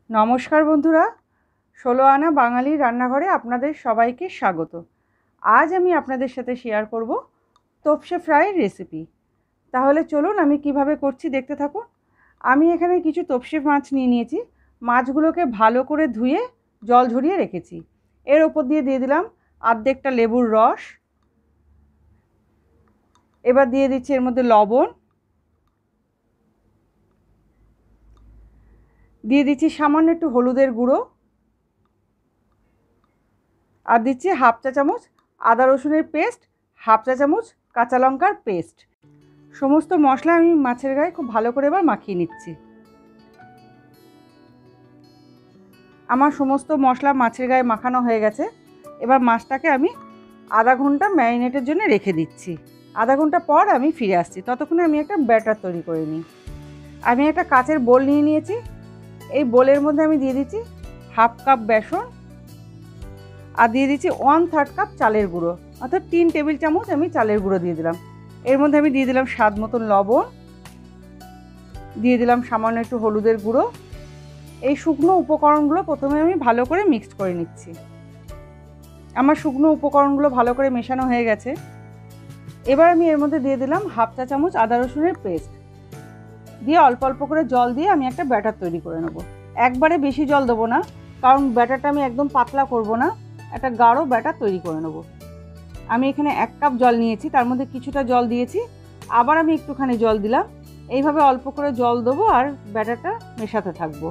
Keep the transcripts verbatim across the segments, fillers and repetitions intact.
নমস্কার বন্ধুরা, ষোলো আনা বাঙালি রান্নাঘরে আপনাদের সবাইকে স্বাগত। আজ আমি আপনাদের সাথে শেয়ার করব তোপসে ফ্রাইয়ের রেসিপি। তাহলে চলুন আমি কিভাবে করছি দেখতে থাকুন। আমি এখানে কিছু তোপসে মাছ নিয়ে নিয়েছি। মাছগুলোকে ভালো করে ধুয়ে জল ঝরিয়ে রেখেছি। এর ওপর দিয়ে দিয়ে দিলাম আর্ধেকটা লেবুর রস। এবার দিয়ে দিচ্ছি এর মধ্যে লবণ, দিয়ে দিচ্ছি সামান্য একটু হলুদের গুঁড়ো, আর দিচ্ছি হাফ চা চামচ আদা রসুনের পেস্ট, হাফ চা চামচ কাঁচা লঙ্কার পেস্ট। সমস্ত মশলা আমি মাছের গায়ে খুব ভালো করে এবার মাখিয়ে নিচ্ছি। আমার সমস্ত মশলা মাছের গায়ে মাখানো হয়ে গেছে। এবার মাছটাকে আমি আধা ঘন্টা ম্যারিনেটের জন্য রেখে দিচ্ছি। আধা ঘন্টা পর আমি ফিরে আসছি, ততক্ষণে আমি একটা ব্যাটার তৈরি করে নিই। আমি একটা কাচের বোল নিয়ে নিয়েছি। এই বোলের মধ্যে আমি দিয়ে দিচ্ছি হাফ কাপ বেসন, আর দিয়ে দিচ্ছি ওয়ান থার্ড কাপ চালের গুঁড়ো, অর্থাৎ তিন টেবিল চামচ আমি চালের গুঁড়ো দিয়ে দিলাম। এর মধ্যে আমি দিয়ে দিলাম স্বাদ মতন লবণ, দিয়ে দিলাম সামান্য একটু হলুদের গুঁড়ো। এই শুকনো উপকরণগুলো প্রথমে আমি ভালো করে মিক্সড করে নিচ্ছি। আমার শুকনো উপকরণগুলো ভালো করে মেশানো হয়ে গেছে। এবার আমি এর মধ্যে দিয়ে দিলাম হাফ চা চামচ আদা রসুনের পেস্ট, দিয়ে অল্প অল্প করে জল দিয়ে আমি একটা ব্যাটার তৈরি করে নেব। একবারে বেশি জল দেবো না, কারণ ব্যাটারটা আমি একদম পাতলা করব না, একটা গাঢ় ব্যাটার তৈরি করে নেব। আমি এখানে এক কাপ জল নিয়েছি, তার মধ্যে কিছুটা জল দিয়েছি, আবার আমি একটুখানি জল দিলাম। এইভাবে অল্প করে জল দেবো আর ব্যাটারটা মেশাতে থাকবো।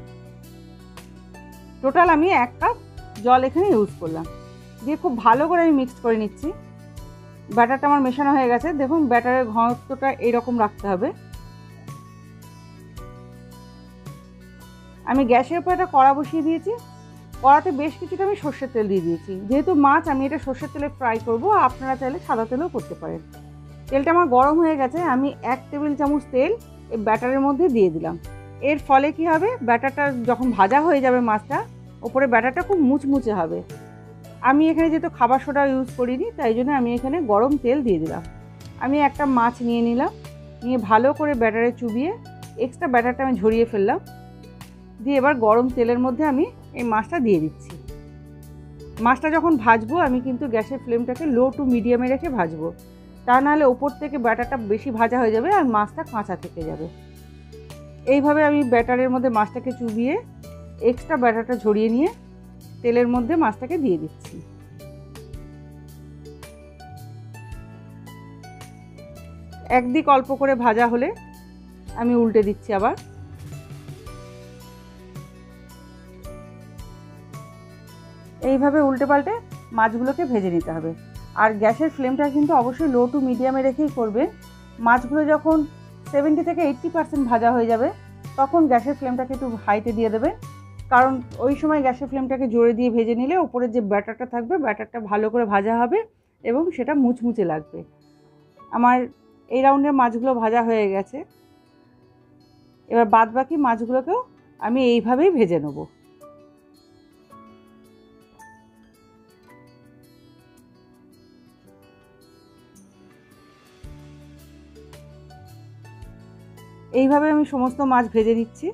টোটাল আমি এক কাপ জল এখানে ইউজ করলাম, দিয়ে খুব ভালো করে আমি মিক্সড করে নিচ্ছি। ব্যাটারটা আমার মেশানো হয়ে গেছে। দেখুন ব্যাটারের ঘনত্বটা এইরকম রাখতে হবে। আমি গ্যাসের উপর একটা কড়া বসিয়ে দিয়েছি। কড়াতে বেশ কিছুটা আমি সর্ষের তেল দিয়ে দিয়েছি। যেহেতু মাছ আমি এটা সর্ষের তেলে ফ্রাই করব, আপনারা চাইলে সাদা তেলেও করতে পারেন। তেলটা আমার গরম হয়ে গেছে। আমি এক টেবিল চামচ তেল এই ব্যাটারের মধ্যে দিয়ে দিলাম। এর ফলে কি হবে, ব্যাটারটা যখন ভাজা হয়ে যাবে মাছটা, ওপরে ব্যাটারটা খুব মুচমুচে হবে। আমি এখানে যেহেতু খাবার সোডা ইউজ করিনি, তাই জন্য আমি এখানে গরম তেল দিয়ে দিলাম। আমি একটা মাছ নিয়ে নিলাম, নিয়ে ভালো করে ব্যাটারে চুবিয়ে এক্সট্রা ব্যাটারটা আমি ঝরিয়ে ফেললাম। দিয়ে এবার গরম তেলের মধ্যে আমি এই মাছটা দিয়ে দিচ্ছি। মাছটা যখন ভাজবো আমি কিন্তু গ্যাসের ফ্লেমটাকে লো টু মিডিয়ামে রেখে ভাজবো, তা নাহলে ওপর থেকে ব্যাটারটা বেশি ভাজা হয়ে যাবে আর মাছটা কাঁচা থেকে যাবে। এইভাবে আমি ব্যাটারের মধ্যে মাছটাকে চুবিয়ে এক্সট্রা ব্যাটারটা ঝরিয়ে নিয়ে তেলের মধ্যে মাছটাকে দিয়ে দিচ্ছি। একদিক অল্প করে ভাজা হলে আমি উল্টে দিচ্ছি আবার। এইভাবে উল্টে পাল্টে মাছগুলোকে ভেজে নিতে হবে। আর গ্যাসের ফ্লেমটা কিন্তু অবশ্যই লো টু মিডিয়ামে রেখেই করবেন। মাছগুলো যখন সেভেন্টি থেকে এইট্টি পার্সেন্ট ভাজা হয়ে যাবে, তখন গ্যাসের ফ্লেমটাকে একটু হাইতে দিয়ে দেবেন, কারণ ওই সময় গ্যাসের ফ্লেমটাকে জোরে দিয়ে ভেজে নিলে উপরে যে ব্যাটারটা থাকবে, ব্যাটারটা ভালো করে ভাজা হবে এবং সেটা মুচমুচে লাগবে। আমার এই রাউন্ডের মাছগুলো ভাজা হয়ে গেছে। এবার বাদ বাকি মাছগুলোকেও আমি এইভাবেই ভেজে নেব। এইভাবে আমি সমস্ত মাছ ভেজে নিচ্ছি।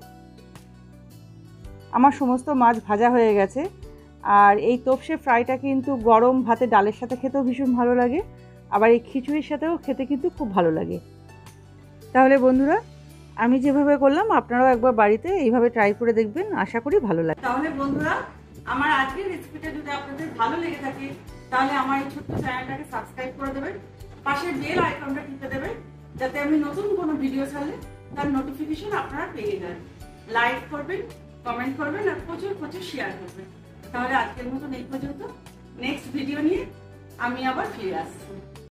আমার সমস্ত মাছ ভাজা হয়ে গেছে। আর এই তোপসে ফ্রাইটা কিন্তু গরম ভাতে ডালের সাথে খেতেও ভীষণ ভালো লাগে, আবার এই খিচুড়ির সাথেও খেতে কিন্তু খুব ভালো লাগে। তাহলে বন্ধুরা, আমি যেভাবে করলাম আপনারাও একবার বাড়িতে এইভাবে ট্রাই করে দেখবেন, আশা করি ভালো লাগে। তাহলে বন্ধুরা, আমার আজকের রেসিপিটা যদি আপনাদের ভালো লেগে থাকে, তাহলে আমার এই ছোট্ট চ্যানেলটাকে সাবস্ক্রাইব করে দেবেন, পাশে বেল আইকনটা টিপে দেবেন, যাতে আমি নতুন কোনো ভিডিও ছাড়লে তার নোটিফিকেশন আপনারা পেয়ে যান। লাইক করবেন, কমেন্ট করবেন আর প্রচুর প্রচুর শেয়ার করবেন। তাহলে আজকের মতন এই পর্যন্ত। নেক্সট ভিডিও নিয়ে আমি আবার ফিরে আসছি।